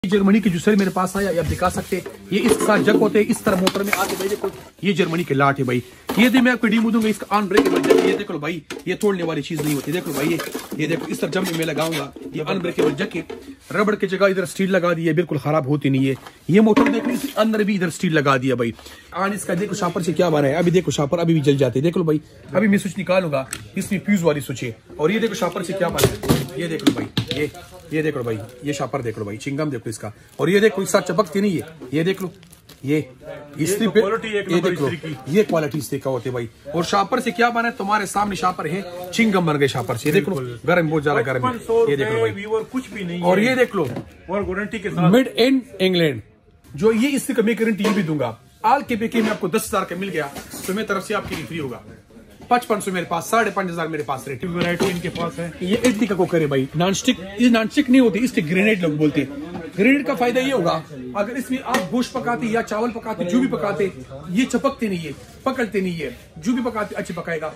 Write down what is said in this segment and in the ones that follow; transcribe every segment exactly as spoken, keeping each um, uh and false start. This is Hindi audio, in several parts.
जर्मनी के जूसर मेरे पास आया, आप दिखा सकते हैं। ये इसके साथ जग होते हैं, इस तरह मोटर में आते भाई। देखो ये जर्मनी के लाट है भाई। ये भी मैं आपको डीमो दूंगा, इसका अनब्रेकेबल जग। ये देखो भाई, ये तोड़ने वाली चीज नहीं होती। देखो भाई, ये ये देखो इस तरह जब मैं लगाऊंगा, ये अनब्रेकेबल जग के रबड़ की जगह इधर स्टील लगा दी है, बिल्कुल खराब होती नहीं है। ये मोटर देखो, इसके अंदर भी इधर स्टील लगा दिया भाई। आज इसका देखो शापर से क्या बना है। अभी देखो शापर अभी भी जल जाते हैं। देखो भाई, अभी मैं स्विच निकालूंगा, इसमें फ्यूज वाली स्विच है। और ये देखो शापर से क्या बना है। ये देख लो भाई, ये ये देख लो भाई, ये शापर देख लो भाई, चिंगम देखो इसका। और ये देखो इस साथ चपकती नहीं है। ये देख लो, ये इसलिए ये, तो ये देख लो, ये क्वालिटी इससे का होते भाई। और शापर से क्या बना है, तुम्हारे सामने शापर है, चिंगम बन गए शापर से। ये देख लो, गर्म बहुत ज्यादा गर्म है। ये देख लो भाई, और कुछ भी नहीं। और ये देख लो, और गारंटी के साथ मेड इन इंग्लैंड। जो ये इससे कमी गारंटी ये भी दूंगा। आल के पैके में आपको दस हजार का मिल गया तो मेरी तरफ से आपके लिए फ्री होगा। पचपन सौ मेरे पास, साढ़े पांच हजार मेरे पास रेट। वैरायटी इनके पास है। ये इडली का कुकर है भाई, नॉन स्टिक। ये नॉन स्टिक नहीं होती, इससे ग्रेनेड लोग बोलते हैं। ग्रेनेड का फायदा ये होगा, अगर इसमें आप गोश्त पकाते या चावल पकाते, जो भी पकाते, ये चपकते नहीं है, पकड़ते नहीं है। जो भी पकाते अच्छे पकाएगा।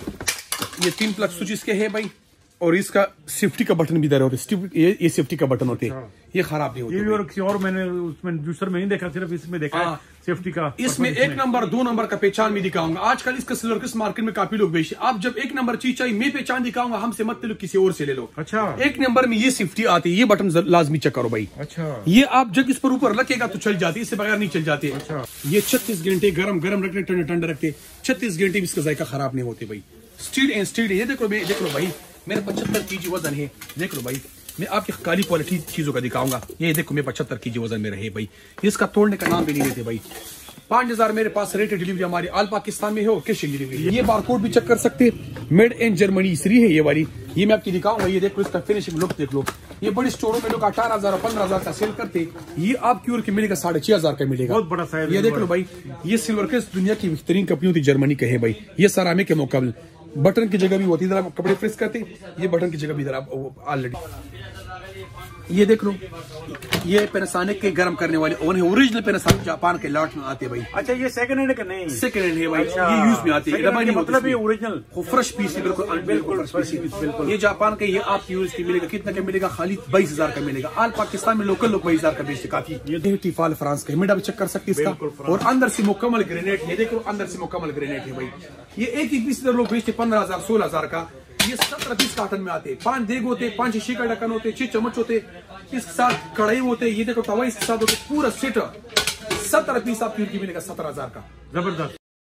ये तीन प्लग स्विच इसके है भाई। और इसका सेफ्टी का बटन भी इधर होते हैं। ये, ये सेफ्टी का बटन होते हैं, ये खराब नहीं होते। ये और, और मैंने उसमें जूसर में नहीं देखा, सिर्फ इसमें देखा है सेफ्टी का। इसमें एक नंबर दो नंबर का पहचान भी दिखाऊंगा। आजकल इसका सिल्वर किस मार्केट में काफी लोग बेचते। आप जब एक नंबर चीज चाहिए, मैं पहचान दिखाऊंगा, हमसे मत लो, किसी और से ले लो। अच्छा, एक नंबर में ये सेफ्टी आती है। ये बटन लाजमी चेक करो भाई। अच्छा, ये आप जब इस पर ऊपर रखेगा तो चल जाती है, इससे बगैर नहीं चल जाती है। अच्छा, ये छत्तीस घंटे गर्म गर्म रखते, ठंडे ठंडे रखते, छत्तीस घंटे भी इसका जायका खराब नहीं होते भाई। Steel and steel. ये देखो भाई, देख लो भाई, मेरा पचहत्तर केजी वजन है। देख लो भाई, मैं आपकी काली क्वालिटी चीजों का दिखाऊंगा। ये देखो, मैं पचहत्तर केजी वजन में रहे भाई। इसका तोड़ने का नाम भी नहीं लेते भाई। पांच हजार मेरे पास रेट डिलीवरी हमारी आल पाकिस्तान में है, और कैश डिलीवरी। ये बारकोड भी चेक कर सकते हैं, मेड इन जर्मनी श्री है ये वाली। ये मैं आपकी दिखाऊंगा। ये देखो, इसका फिनिशिंग लुक देख लो। ये बड़ी स्टोरों में लोग अठारह हजार पंद्रह हजार का सेल करते, ये आप क्योर के मिलेगा साढ़े छह हजार का मिलेगा। बहुत बड़ा साइज। ये देख लो भाई, ये सिल्वर के दुनिया की बेहतरीन कंपनी होती जर्मनी के है भाई। ये सरामिक के मुकाबले बटन की जगह भी होती है, इधर आप कपड़े प्रेस करते, ये बटन की जगह भी इधर आप ऑलरेडी। ये देख लो, ये पैनासोनिक के गर्म करने वाले ओवन है। ओरिजिनल पैनासोनिक जापान के लॉट में आते हैं भाई। अच्छा, ये सेकंड हैंड का नहीं, सेकंड हैंड है भाई। अच्छा, ये यूज में आते हैं, मतलब ये ओरिजिनल फ्रेश पीस है, बिल्कुल बिल्कुल बिल्कुल। ये जापान के, ये आप यूज की मिलेगा। कितना का मिलेगा? खाली बाईस हजार का मिलेगा। आल पाकिस्तान में लोकल लोग बाईस हजार का बेचते काफी। ये टिफाल फ्रांस का मिडा भी चेक कर सकते इसका। और अंदर से मुकम्मल ग्रेनेड। ये देखो, अंदर से मुकम्मल ग्रेनेड है भाई। ये एक एक पीस लोग बेचते पंद्रह हजार सोलह हजार का। ये सत्रह पीस कार्टन में आते हैं। पांच देग होते, पांच शीशी का ढक्कन होते, छह चम्मच होते, इसके साथ कढ़ाई होते। ये देखो तवा इसके साथ होते, पूरा सेट सत्रह पीस आपकी उनकी मिलेगा सत्रह हजार का। जबरदस्त।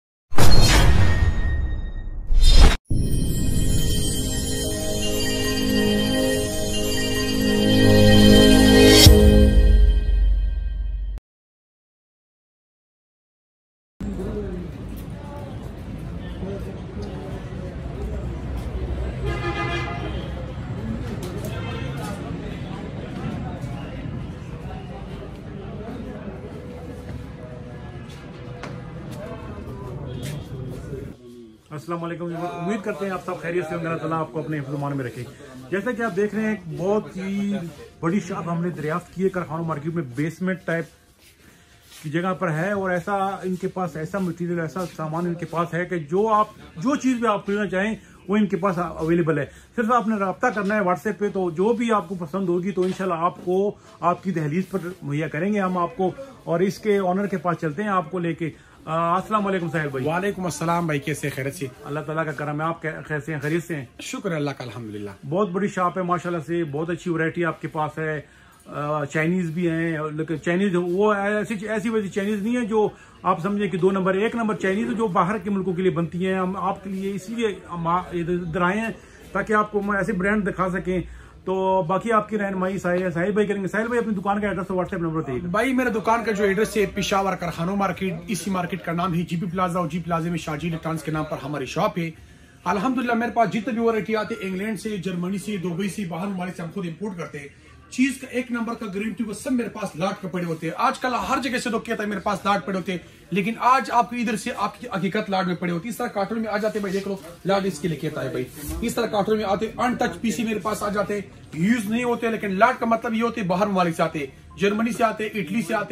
अस्सलाम वालेकुम। उम्मीद करते हैं आप सब खैरियत से होंगे, अल्लाह ताला आपको अपने हिफ्ज़-ओ-मान में रखे। जैसा कि आप देख रहे हैं, एक बहुत ही बड़ी शॉप हमने दरियाफ्त की है कारखाना मार्केट में, बेसमेंट टाइप की जगह पर है। और ऐसा इनके पास ऐसा मटीरियल, ऐसा सामान इनके पास है कि जो आप जो चीज़ भी आप खरीदना चाहें वो इनके पास अवेलेबल है। सिर्फ आपने रब्ता करना है व्हाट्सएप पे, तो जो भी आपको पसंद होगी तो इंशाल्लाह आपको आपकी दहलीज पर मुहैया करेंगे हम आपको। और इसके ऑनर के पास चलते हैं आपको लेके। अस्सलाम वालेकुम साहिल भाई। वालेकुम अस्सलाम भाई, कैसे? खैरियत से? अल्लाह ताला का करम है। आप कैसे हैं? खैरियत से हैं? शुक्र है अल्लाह का, अल्हम्दुलिल्लाह। बहुत बड़ी शॉप है माशाल्लाह से, बहुत अच्छी वैरायटी आपके पास है। चाइनीज भी हैं, लेकिन चाइनीज वो ऐसी ऐसी वैसी चाइनीज नहीं है जो आप समझे कि दो नंबर एक नंबर चाइनीज जो बाहर के मुल्कों के लिए बनती हैं। हम आपके लिए इसलिए इधर आए हैं ताकि आपको हम ऐसे ब्रांड दिखा सकें। तो बाकी आपकी रहनुमाई साहिल साहिल भाई करेंगे। साहिल भाई अपनी दुकान का एड्रेस और व्हाट्सएप नंबर बताइए भाई। मेरा दुकान का जो एड्रेस है पिशावर कारखाना मार्केट, इसी मार्केट का नाम है जीपी प्लाजा। और जी प्लाजा में शाजी इलेक्ट्रॉनिक्स के नाम पर हमारी शॉप है। अल्हम्दुलिल्लाह मेरे पास जितनी भी वैरायटी आती है, इंग्लैंड से, जर्मनी से, दुबई से, बाहर ममालिक से हम खुद इम्पोर्ट करते हैं। चीज का एक नंबर का गारंटी वो सब मेरे पास लाट के पड़े होते हैं। आजकल हर जगह से लोग कहता है मेरे पास लाट पड़े होते हैं, लेकिन आज आपको इधर से आपकी हकीकत लाट में पड़े होती है। इस तरह कार्टून में आ जाते हैं भाई, देख लो लाट इसके लिए कहता है भाई। इस तरह कार्टून में आते अनटच पीसी मेरे पास आ जाते, यूज नहीं होते, लेकिन लाट का मतलब ये होते बाहर ममालिक से आते, जर्मनी से आते, इटली से आते,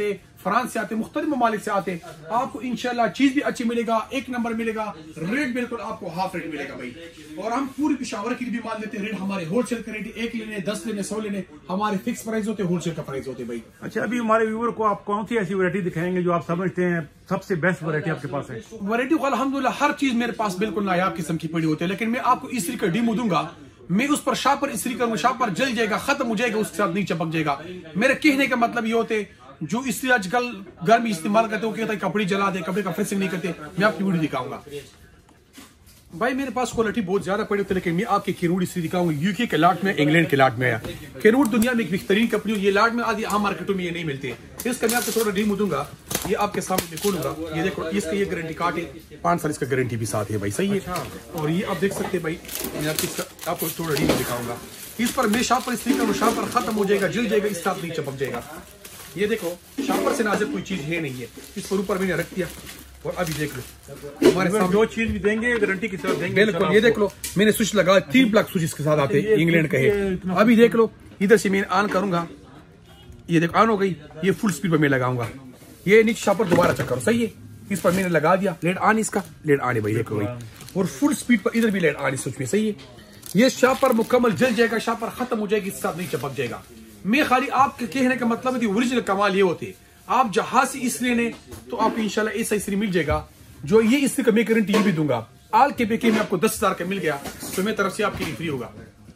फ्रांस से आते, मुख्तलिफ ममालिक से आते। आपको इंशाल्लाह चीज भी अच्छी मिलेगा, एक नंबर मिलेगा, रेट बिल्कुल आपको हाफ रेट मिलेगा भाई। और हम पूरी पिशावर की भी माल देते हैं। रेट हमारे होलसेल का रेट एक लेने, दस लेने, सौ लेने, हमारे फिक्स प्राइस होते हैं, होलसेल का प्राइस होते हैं भाई। अच्छा, अभी हमारे व्यूअर को आप कौन सी ऐसी वैरायटी दिखाएंगे जो आप समझते हैं सबसे बेस्ट वैरायटी आपके पास है? वैरायटी को अल्हम्दुलिल्लाह हर चीज मेरे पास बिल्कुल नायाब किस्म की पड़ी होती है, लेकिन मैं आपको इस्त्री का डीमो दूंगा। मैं उस पर शापर इस्त्री करूंगा, शापर जल जाएगा, खत्म हो जाएगा, उसके साथ नहीं चपक जाएगा। मेरे कहने का मतलब ये होते जो इस्त्री आजकल घर में इस्तेमाल करते हो, कहता है कपड़े जला दे, कपड़े का फिनिशिंग नहीं करते। मैं आपकी वीडियो दिखाऊंगा भाई। मेरे पास क्वालिटी बहुत ज्यादा पड़ी होती है, लेकिन मैं आपके केनवुड इस्त्री दिखाऊंगा। यूके के लाट में, इंग्लैंड के लाट में आया। केनवुड दुनिया में एक बेहतरीन कंपनी, ये लाट में आदि आम मार्केटों में ये नहीं मिलते। इसका मैं आपको थोड़ा डीमो दूंगा, ये आपके सामने खोलूंगा। ये देखो, इसका ये गारंटी कार्ड है, पांच साल इसका गारंटी भी साथ है भाई, सही है। और ये आप देख सकते हैं भाई, मैं आपको आपको थोड़ा डीमो दिखाऊंगा। इस पर मैं शापर इस्त्री करूँ, शापर खत्म हो जाएगा, जल जाएगा, इस साथ नहीं चपक जाएगा। ये देखो, शापर से नाजुक कोई चीज है नहीं है। इस पर ऊपर मैंने रख दिया और अभी देख लो, हमारे सामने दो चीज भी देंगे, गारंटी के साथ देंगे बिल्कुल। ये देख लो, मैंने स्विच लगा, तीन प्लग स्विच इसके साथ आते हैं, इंग्लैंड का है। अभी देख लो, इधर से मैं ऑन करूंगा, ये देखो ऑन हो गई। ये फुल स्पीड पर मैं लगाऊंगा, ये नीचे शापर दोबारा चेक करो, सही है। इस पर मैंने लगा दिया, लेट ऑन, इसका लेट ऑन है भाई, देखो भाई। और फुल स्पीड पर इधर भी लेट ऑन स्विच में, सही है। ये शापर मुकम्मल जल जाएगा, शापर खत्म हो जाएगी, इस साथ नहीं चपक जाएगा। मैं खाली आपके कहने का मतलब है ओरिजिनल कमाल ये होते, आप जहां से इसलिए ने तो आपको इंशाल्लाह ऐसा इस्त्री मिल जाएगा। जो ये इस्त्री का मैं गारंटी ये भी दूंगा, आल के बेके में आपको दस हजार का मिल गया तो मेरी तरफ से आपके लिए फ्री होगा।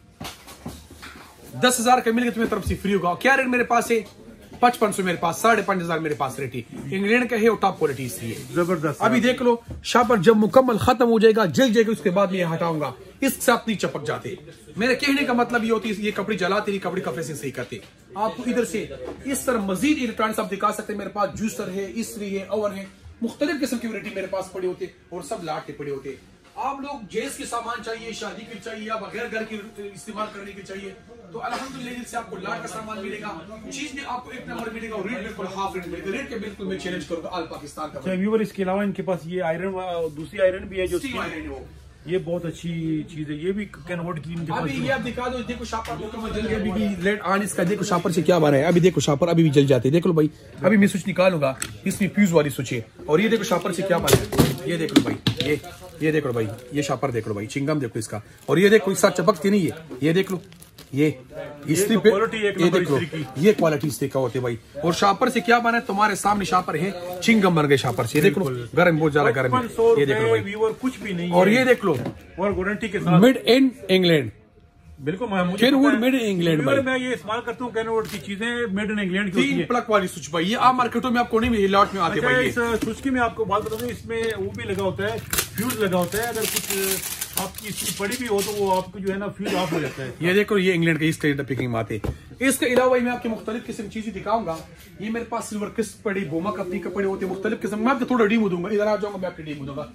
दस हजार का मिल गया तो मेरी तरफ से फ्री होगा। क्या रेट मेरे पास है? पचपन सौ मेरे पास, साढ़े पांच हजार मेरे पास रेट है। इंग्लैंड का है और टॉप क्वालिटी इसलिए जबरदस्त। अभी देख लो, शापर जब मुकम्मल खत्म हो जाएगा, जल जाएगा, उसके बाद मैं हटाऊंगा, इस साथ नहीं चपक जाते। मेरे कहने का मतलब ये होती है, ये कपड़े जलाते नहीं, कपड़े कपड़े से सही करते। आपको इधर से इस तरह मजीद इलेक्ट्रॉनिक्स आप दिखा सकते हैं। मेरे पास जूसर है, इस्त्री है, ओवन है, मुख्तलिफ किस्म की वैरायटी मेरे पास पड़े होते और सब लाट के पड़े होते। आप लोग जेस के सामान चाहिए, शादी के चाहिए या बगैर घर के इस्तेमाल करने के चाहिए तो अल्हम्दुलिल्लाह से आपको लाट का सामान मिलेगा। चीज में आपको एक नंबर मिलेगा और रेट बिल्कुल हाफ रेट मिलेगा। रेट के बिल्कुल मैं चैलेंज करूंगा ऑल पाकिस्तान का। व्यूअर, इसके अलावा इनके पास ये आयरन, दूसरी आयरन भी है जो आयरन है, वो ये बहुत अच्छी चीज है। ये भी कैनवुड की इनके पास। अभी ये आप दिखा दो, देखो शापर मुकम्मल जल गया, अभी भी लेट ऑन इसका। देखो शापर से क्या बना है, अभी देखो शापर अभी भी जल जाते हैं। देख लो भाई, अभी मैं स्विच निकालूंगा, इसमें फ्यूज वाली स्विच है। और ये देखो शापर से क्या बना है, ये देख लो भाई, ये ये देख लो भाई, ये शापर देख लो भाई, चिंगम देखो इसका। और ये देखो, इस साथ चपकती नहीं है, ये देख लो, ये इस्त्री पे ये देख लो, ये क्वालिटी इस्त्री का होते भाई। और शापर से क्या बना है, तुम्हारे सामने शापर है, चिंगम बन गए शापर से। देख लो, गर्म बहुत ज्यादा गर्म है, ये देख लो भाई, कुछ भी नहीं। और ये देख लो, और गारंटी के साथ, मेड इन इंग्लैंड, बिल्कुल। कैनवुड मेड इन इंग्लैंड भाई। मैं ये इस्तेमाल करता हूँ, कैनवुड की चीजें मेड इन इंग्लैंड की होती है। तीन प्लग वाली स्विच भाई, ये आम मार्केटों में आपको नहीं मिलेगी, लॉट में आते भाई। इस स्विच की मैं आपको बात बता दूं, इसमें वो भी लगा होता है, फ्यूज लगा होता है। अगर कुछ आपकी इसकी पड़ी भी हो तो वो आपको जो है ना फ्यूज ऑफ हो जाता है। ये देखो, ये इंग्लैंड के इस पिकिंग में आते। इसके अलावा मैं आपके मुख्तलिफ किस्म की चीजें दिखाऊंगा। ये मेरे पास सिल्वर किस्त पड़ी, बोमा कंपनी के पड़े होते, मुख्तलिफ किस्म। मैं आपको थोड़ा डीमो दूंगा, इधर आ जाऊंगा, मैं आपके डीमो दूंगा,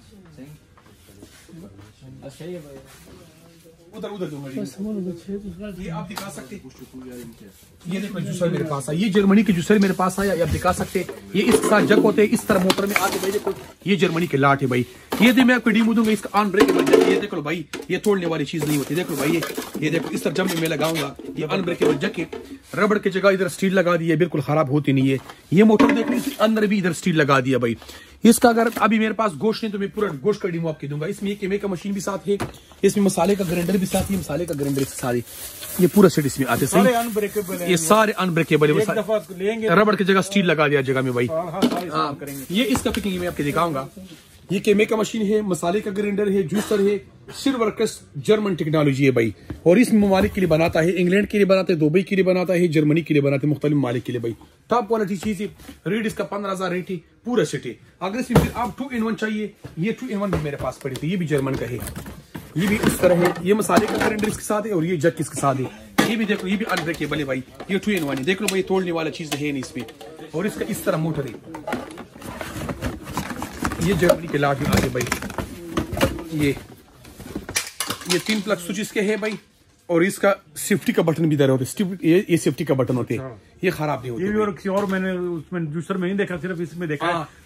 उधर उधर दूंगा। ये आप दिखा सकते, ये देखो जूसर मेरे पास आया, ये जर्मनी के जूसर मेरे पास आया, ये आप दिखा सकते। ये इसके साथ जग होते हैं, इस तरह मोटर में आते भाई। देखो, ये जर्मनी के लाट है भाई। ये भी मैं आपको डीमो दूंगा, इसका ऑन ब्रेकेबल जग। ये देखो भाई, ये तोड़ने वाली चीज नहीं होती। देखो भाई, ये ये देखो, इस तरह जब मैं लगाऊंगा, ये अनब्रेकेबल जग के रबड़ की जगह इधर स्टील लगा दी है, बिल्कुल खराब होती नहीं है। ये मोटर देखो, अंदर भी इधर स्टील लगा दिया भाई। इसका अगर अभी मेरे पास गोश्त नहीं तो मैं पूरा गोश्त का डीमो आपको दूंगा। इसमें केमे का मशीन भी साथ है, इसमें मसाले का ग्राइंडर भी साथ है, मसाले का ग्राइंडर साथ है, ये पूरा सेट इसमें आते सारे अनब्रेकेबल है। ये सारे अनब्रेकेबल है, लेंगे रबड़ की जगह स्टील लगा दिया जगह में भाई। हाँ, ये इसका फिटिंग मैं आपको दिखाऊंगा। ये केमे का मशीन है, मसाले का ग्राइंडर है, जूसर है, सिल्वरकस जर्मन टेक्नोलॉजी है भाई। और इस ममालिक के लिए बनाता है, इंग्लैंड के लिए बनाता है, दुबई के लिए बनाता है, जर्मनी के लिए बनाते हैं, मुख्तलिफ ममालिक के लिए भाई। टॉप क्वालिटी चीज है। रेट इसका पंद्रह हजार रेट है, पूरा सेट है। अगर इसमें फिर आप टू इन वन चाहिए, ये टू इन वन भी मेरे पास पड़ी थी, ये भी जर्मन का है, ये भी इस तरह है। ये मसाले का ग्राइंडर इसके साथ है और ये जग इसके साथ है। ये भी देखो, ये भी अनब्रेकेबल है भाई, ये टू इन वन है। देख लो भाई, तोड़ने वाला चीज है नहीं इसमें। और इसका इस तरह मोटर है, ये जर्मनी के लाट में आते भाई। ये ये तीन प्लग स्विच इसके है भाई। और इसका सेफ्टी का बटन भी दे रहे होते, ये ये सेफ्टी का बटन होते हैं, ये खराब नहीं होते। ये भी और किसी और मैंने उसमें जूसर में नहीं देखा, सिर्फ इसमें देखा है।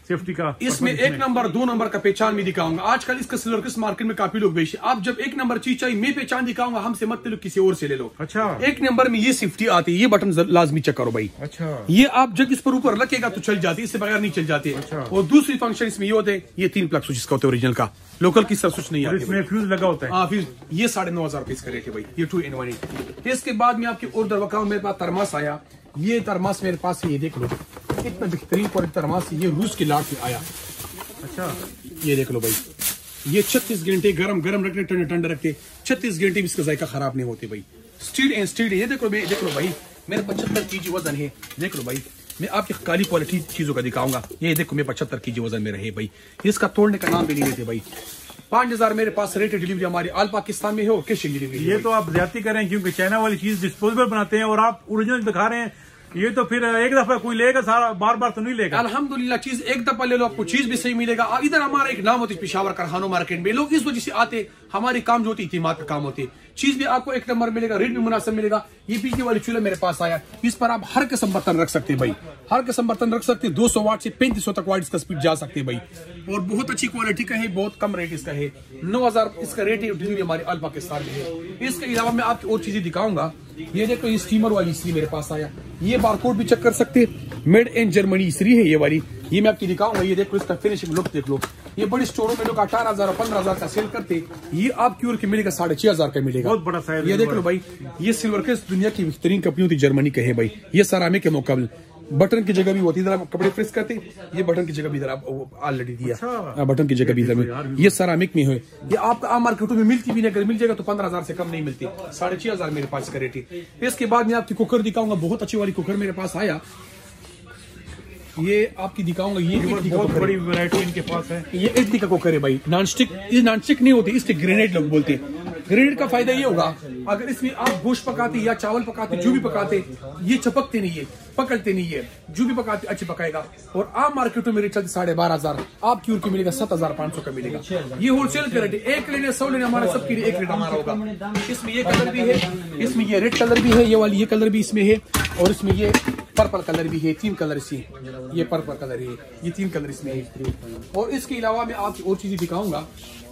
सेफ्टी का इसमें एक नंबर दो नंबर का पहचान में दिखाऊंगा। आजकल इसका सिल्वर किस मार्केट में काफी लोग बेचते, आप जब एक नंबर चीज चाहिए मैं पहचान दिखाऊंगा, हमसे मत लो किसी और से ले लो। अच्छा, एक नंबर में ये सेफ्टी आती है, ये बटन लाजमी चेक करो भाई। अच्छा, ये आप जब इस पर ऊपर रखेगा तो चल जाती है, इससे बगैर नहीं चल जाती है। अच्छा। और दूसरी फंक्शन इसमें ये होते हैं, ये तीन प्लग स्विच इसका होता है ओरिजिनल का, लोकल की सब स्विच नहीं आती। इसमें फ्यूज लगा होता है। हाँ फ्यूज, ये साढ़े नौ हजार रुपए इसका रेट है भाई, ये टू इन वन एट। इसके बाद में आपकी और दरवाजा मेरे पास थर्मास आया, ये थर्मास मेरे पास है, ये देख लो कितना बेहतरीन क्वालिटी थर्मास, ये रूस के लाट में आया। अच्छा, ये देख लो भाई, ये छत्तीस घंटे गरम गरम रखते ठंडे ठंडे रखते, छत्तीस घंटे भी इसका जायका खराब नहीं होते भाई। स्टील एंड स्टील, ये देख लो भाई, देख लो भाई मेरे पचहत्तर केजी वजन है। देख लो भाई, मैं आपकी काली क्वालिटी चीजों का दिखाऊंगा। ये देखो मैं पचहत्तर केजी वजन में रहे भाई, इसका तोड़ने का नाम भी नहीं लेते भाई। पांच हजार मेरे पास रेट डिलीवरी हमारी आल पाकिस्तान में है और कैश डिलीवरी। ये तो आप ज्यादती करें, क्योंकि चाइना वाली चीज डिस्पोजेबल बनाते हैं और आप ओरिजिनल दिखा रहे हैं। ये तो फिर एक दफा कोई लेगा, सारा बार बार तो नहीं लेगा। अल्हम्दुलिल्लाह चीज एक दफा ले लो, आपको चीज भी सही मिलेगा। इधर हमारा एक नाम होती है पेशावर कारखाना मार्केट में, लोग इस वजह से आते, हमारी काम जो होती है इतिमाद का काम होती है। चीज भी आपको एक नंबर मिलेगा, रेट भी मुनासिब मिलेगा। ये बिजली वाली चूल्हा मेरे पास आया, इस पर आप हर किस्म बर्तन रख सकते हैं भाई, हर किस्म बर्तन रख सकते हैं। दो सौ वाट से पैंतीस सौ तक वाट इसका स्पीड जा सकते हैं भाई, और बहुत अच्छी क्वालिटी का है, बहुत कम रेट इसका है। नौ हजार इसका रेट है, डिलीवरी हमारे अल पाकिस्तान में है। इसके अलावा मैं आपकी और चीजें दिखाऊंगा। ये देखो ये स्टीमर वाली इस्त्री मेरे पास आया, ये बारकोड भी चेक कर सकते हैं, मेड इन जर्मनी इस्त्री है ये वाली, ये मैं आपकी दिखाऊंगा। ये देखो इसका फिनिशिंग लुक देख लो, ये बड़ी स्टोरों में लोग अठारह हजार और पंद्रह हजार का सेल करते, ये आप क्योर के मिलेगा साढ़े छह हजार का मिलेगा। बहुत बड़ा साइज। ये देख लो भाई, ये सिल्वर के दुनिया की बेहतरीन कंपनी होती जर्मनी के है भाई। ये सरामिक के मुकाबले बटन की जगह भी होती है, इधर आप कपड़े प्रेस करते, ये बटन की जगह भी इधर आप ऑलरेडी दिया। अच्छा। बटन की जगह भी इधर में, ये सरामिक में है। ये आपका आम मार्केटों में मिलती भी नहीं, अगर मिल जाएगा तो पंद्रह हजार से कम नहीं मिलती, साढ़े छह हजार मेरे पास का रेट है। इसके बाद मैं आपकी कुकर दिखाऊंगा, बहुत अच्छी वाली कुकर मेरे पास आया, ये आपकी दिखाऊंगा। ये बहुत बड़ी वैरायटी इनके पास है। ये इडली का कुकर है भाई, नॉन स्टिक। ये नॉन स्टिक नहीं होती, इसके ग्रेनेड लोग बोलते हैं। ग्रेनेड का फायदा ये होगा, अगर इसमें आप गोश्त पकाते या चावल पकाते, जो भी पकाते, ये चपकते नहीं है, पकड़ते नहीं है, जो भी पकाते अच्छे पकाएगा। और आप मार्केटों में रेट चलते साढ़े बारह हजार, आप क्यूर की मिलेगा सात हजार पाँच सौ का मिलेगा। ये होलसेल का रेट है, एक लेने सौ लेने हमारा सबके लिए एक रेट हमारा होगा। इसमें ये कलर भी है, इसमें ये रेड कलर भी है, ये वाली ये कलर भी इसमें है, और इसमें ये पर्पल कलर भी है। तीन कलर इसमें, ये पर्पल कलर है, ये तीन कलर इसमें है। और इसके अलावा मैं आपकी और चीजें दिखाऊंगा।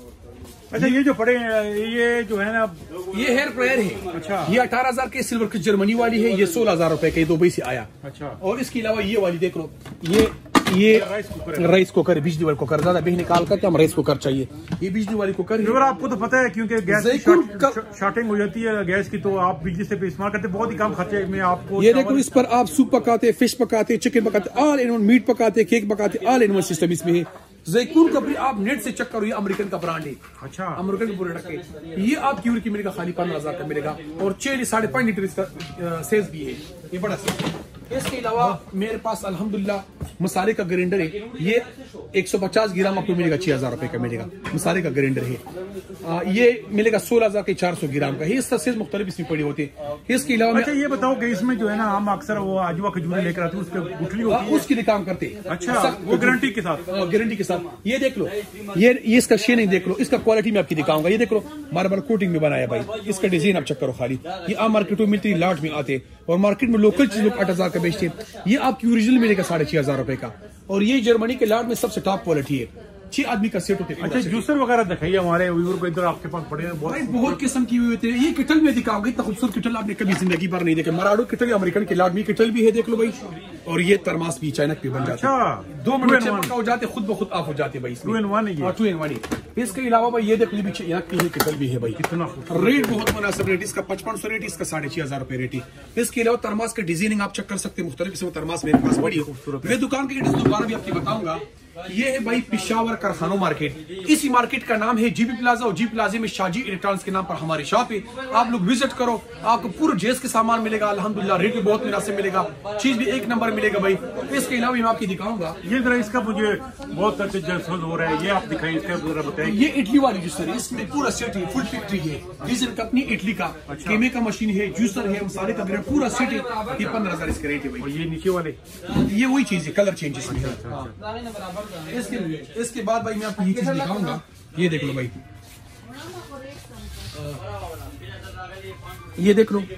अच्छा, ये जो पड़े ये जो है ना, ये हेयर फ्रायर है। अच्छा, ये अठारह हजार के सिल्वर की जर्मनी वाली है, ये सोलह हजार रुपए के दुबई से आया। अच्छा, और इसके अलावा ये वाली देख लो, ये ये राइस कुकर, राइस कुकर बिजली वाली कुकर, ज्यादा बिजली निकाल करके हम राइस कुकर चाहिए। ये बिजली वाली कुकर है। आपको तो पता है, क्योंकि गैस शॉर्टिंग हो जाती है गैस की, तो आप बिजली से इस्तेमाल करते, बहुत ही कम खर्चे में आपको। ये देखो, इस पर आप सूप पकाते, फिश पकाते, चिकन पकाते, ऑल इन वन, मीट पकाते, केक पकाते, ऑल इन वन सिस्टम इसमें है। जैकून का भी आप नेट से चेक करो, ये अमेरिकन का ब्रांड है। अच्छा, अमेरिकन प्रोडक्ट है। ये आप क्यूर की मिलेगा खाली पंद्रह हजार का मिलेगा, और छह साढ़े पांच लीटर इसका सेज भी है, ये बड़ा सेज है। इसके अलावा मेरे पास अल्हम्दुलिल्लाह मसाले का ग्राइंडर है, ये एक सौ पचास ग्राम आपको मिलेगा छह हजार रुपए का मिलेगा, मसाले का ग्राइंडर है। आ, ये मिलेगा सोलह हजार के चार सौ ग्राम का है। इसका सेज मुख्तलिफ इसमें पड़ी होती है। इसके अलावा अच्छा, ये बताओ कि इसमें जो है ना, हम अक्सर वो आजवा खजूरें लेकर आते हैं, उसके गुठली होती है, उसकी भी काम करते हैं। अच्छा, वो गारंटी के साथ, गारंटी के साथ। ये देख लो, ये ये इसका शेन नहीं देख लो, इसका क्वालिटी में आपकी दिखाऊंगा। ये देख लो, मार्बल कोटिंग में बनाया भाई, इसका डिजाइन आप चेक करो खाली। ये आम मार्केटों में मिलती है, लाट में आते, और मार्केट में लोकल चीज लोग आठ हजार का बेचते हैं। ये आपकी ओरिजिनल मिलेगा साढ़े छह हजार रुपए का, और ये जर्मनी के लाट में सबसे टॉप क्वालिटी है। छह आदमी का सेट होते हैं। अच्छा, जूसर वगैरह दिखाइए हमारे व्यूअर को, इधर आपके पास पड़े हैं बहुत बहुत किस्म की हुई होती है। ये किटल में दिखाओगे, इतना खूबसूरत किटल आपने कभी जिंदगी भर नहीं देखे। मराडो किटल अमेरिकन के लाट में किटल भी है, देख लो भाई। और ये थर्मास भी चाइना पे बन जाता है, दो मिनट से पका हो जाते, खुद ब खुद ऑफ हो जाते भाई। टू इन वन है, टू इन वन है। इसके अलावा भाई ये देख लीजिए, यहाँ की किटल भी है भाई, कितना रेट बहुत मुनासिब रेट, इसका पचपन सौ रेट, इसका साढ़े छह हजार रुपए रेट है। इसके अलावा थर्मास का डिजाइनिंग आप चेक कर सकते हैं, मुख्तलिफ किस्म थर्मास मेरे पास बड़ी खूबसूरत। मैं दुकान की दोबारा भी आपको बताऊंगा। ये है भाई पेशावर कारखाना मार्केट, इसी मार्केट का नाम है जीपी प्लाजा, और जी प्लाजे में शाजी इलेक्ट्रॉनिक्स के नाम पर हमारी शॉप है। आप लोग विजिट करो, आपको पूरे जेस के सामान मिलेगा अल्हम्दुलिल्लाह, रेट भी बहुत मुनासिब मिलेगा, चीज भी एक नंबर मिलेगा भाई। इसके अलावा मैं आपकी दिखाऊंगा, ये जरा इसका मुझे बहुत अच्छे जल्द हो रहा है, ये आप दिखाइए, इसका जरा बताइए। ये इटली वाली जूसर है, इसमें पूरा सेट है, फुल फैक्ट्री है, डीजल कंपनी इटली का, केमे का मशीन है, जूसर है, मसाले का ग्रेड, पूरा सेट है। ये पंद्रह हजार इसका रेट है भाई। ये नीचे वाले, ये वही चीज है, कलर चेंज इसमें। इसके इसके बाद भाई मैं आपको ये चीज दिखाऊंगा, ये देख लो भाई, ये देख लो,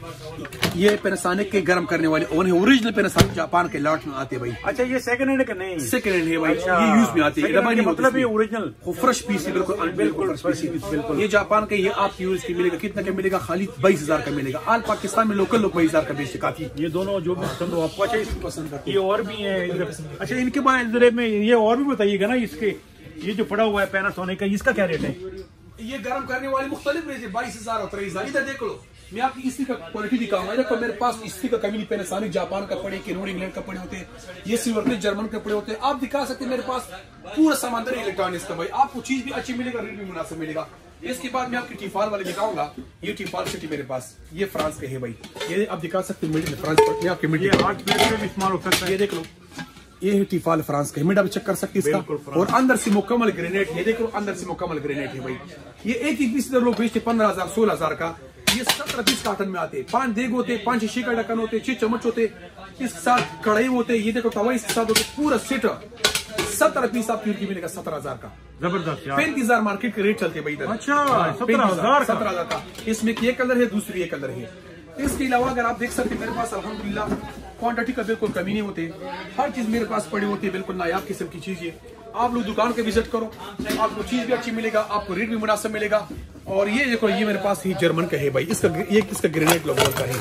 ये पैनासोनिक के गर्म करने वाले ओवन है, ओरिजिनल पैनासोनिक जापान के लॉट में आते हैं भाई। अच्छा ये सेकंड हैंड का नहीं? सेकंड हैंड है भाई। अच्छा, ये यूज में आते हैं, मतलब ये ओरिजिनल फ्रेश पीस है, बिल्कुल बिल्कुल बिल्कुल। ये जापान का, ये आपको यूज की मिलेगा, कितना का मिलेगा? खाली बाईस हजार का मिलेगा। आल पाकिस्तान में लोकल लोग बाईस हजार का बेचते काफी। ये दोनों जो भी पसंद हो आपको। अच्छा पसंद करते, ये और भी है। अच्छा इनके बाद में ये और भी बताइएगा ना, इसके ये जो पड़ा हुआ है पैनासोनिक का, इसका क्या रेट है? ये गर्म करने वाले मुख्तलिफ रेट है, बाईस हजार और तेईस हजार। इधर देख लो, मैं आपकी इस्त्री का क्वालिटी दिखाऊंगा। देखो मेरे पास इस्त्री का कमी नहीं, पैनासोनिक जापान का पड़े, केनोड इंग्लैंड का पड़े होते हैं, ये सिल्वर जर्मन के पड़े होते हैं। आप दिखा सकते हैं मेरे पास पूरा सामान इलेक्ट्रॉनिक्स का भाई। आपको चीज भी अच्छी मिलेगा, रेट भी मुनासिब मिलेगा। इसके बाद मैं आपकी टीफाल वाले दिखाऊंगा। ये टीफाल सिटी मेरे पास, ये फ्रांस के है भाई। ये आप दिखा सकते हैं मिड में फ्रांस पर, मैं आपके मिड में इस्तेमाल हो सकता है। ये देख लो, ये है टीफाल फ्रांस का, मिड आप चेक कर सकते हैं इसका। और अंदर से मुकम्मल ग्रेनेड, ये देखो अंदर से मुकम्मल ग्रेनेड है भाई। ये एक एक पीस लोग बेचते पंद्रह हजार सोलह हजार का। ये सत्रह पीस कार्टन में आते हैं। पांच देग होते, पांच शीशी का ढक्कन होते, छह चम्मच होते, इसके साथ कढ़ाई होते, ये देखो तवा इसके साथ होते, पूरा सेट सत्रह पीस आपकी उनकी मिलेगा सत्रह हजार का। जबरदस्त, पैंतीस हजार मार्केट के रेट चलते भाई इधर। अच्छा सत्रह हजार सत्रह हजार का। इसमें ये कलर है, दूसरी ये कलर है। इसके अलावा अगर आप देख सकते हैं मेरे पास अल्हम्दुलिल्लाह क्वांटिटी का बिल्कुल कमी नहीं होती, हर चीज मेरे पास पड़ी होती है, बिल्कुल नायाब किस्म की चीज है। आप लोग दुकान के विजिट करो, आपको चीज भी अच्छी मिलेगा, आपको रेट भी मुनासिब मिलेगा। और ये देखो, ये मेरे पास ही जर्मन का है भाई, इसका ये इसका ग्रेनेड लोगों का है।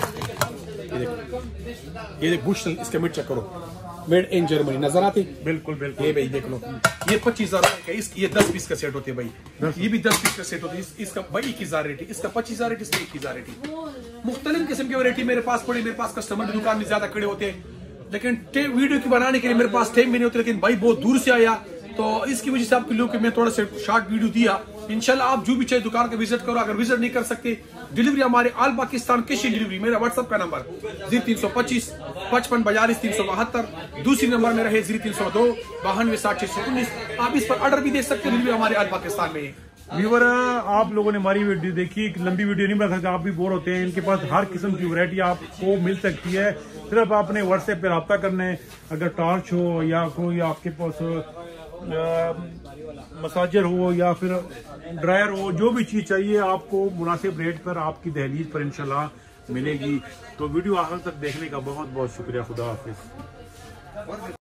ये देखो, ये देखो बुश, इसका मिड चेक करो, मेड इन जर्मनी नजर आती। बिल्कुल बिल्कुल। ये भाई देख लो, ये पच्चीस हजार का, इस ये दस पीस का सेट होते हैं भाई। ये भी दस पीस का सेट होते हैं। इस, इसका भाई इक्कीस हजार रेट है, इसका पच्चीस हजार रेट, इसका इक्कीस हजार रेट है। मुख्तलिफ किस्म की वैरायटी मेरे पास पड़ी। मेरे पास कस्टमर की दुकान में ज्यादा खड़े होते हैं, लेकिन वीडियो की बनाने के लिए मेरे पास टाइम भी नहीं होता। लेकिन भाई बहुत दूर से आया, तो इसकी वजह से आपके लोग मैं थोड़ा सा शॉर्ट वीडियो दिया। इंशाल्लाह आप जो भी चाहे दुकान का विजिट करो। अगर विजिट नहीं कर सकते, डिलीवरी हमारे आल पाकिस्तान कैश डिलीवरी। मेरा व्हाट्सएप का नंबर जीरो तीन सौ पच्चीस पचपन बयालीस तीन सौ बहत्तर। दूसरी नंबर मेरा है जीरो तीन सौ दो बानवे साठ छह सौ उन्नीस। आप इस पर ऑर्डर भी दे सकते हैं, डिलीवरी हमारे आल पाकिस्तान में है। व्यूअर, आप लोगों ने हमारी वीडियो देखी, लंबी वीडियो नहीं बना सकते, आप भी बोर होते हैं। इनके पास हर किस्म की वैरायटी आपको मिल सकती है। सिर्फ आपने व्हाट्सएप पे रब्ता करना है। अगर टॉर्च हो या कोई आपके पास मसाजर हो या फिर ड्रायर हो, जो भी चीज चाहिए आपको मुनासिब रेट पर आपकी दहलीज पर इंशाल्लाह मिलेगी। तो वीडियो आखिर तक देखने का बहुत बहुत शुक्रिया। खुदा हाफिज।